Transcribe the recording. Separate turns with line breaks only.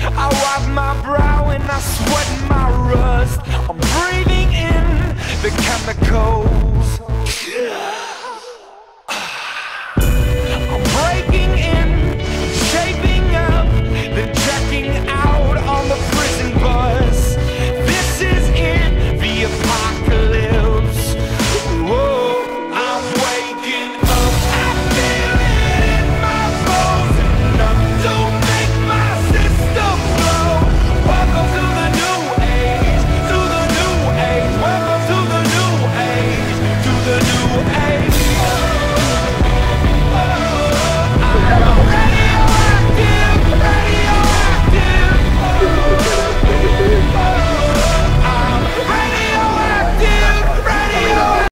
I wipe my brow and I sweat my rust. I'm breathing in the chemicals.